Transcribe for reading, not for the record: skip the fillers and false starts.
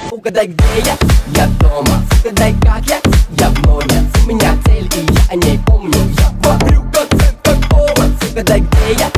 Угадай, где я дома. Угадай, как я в море. У меня цель, и я о ней помню. Я варю концерт как повар. Угадай, где я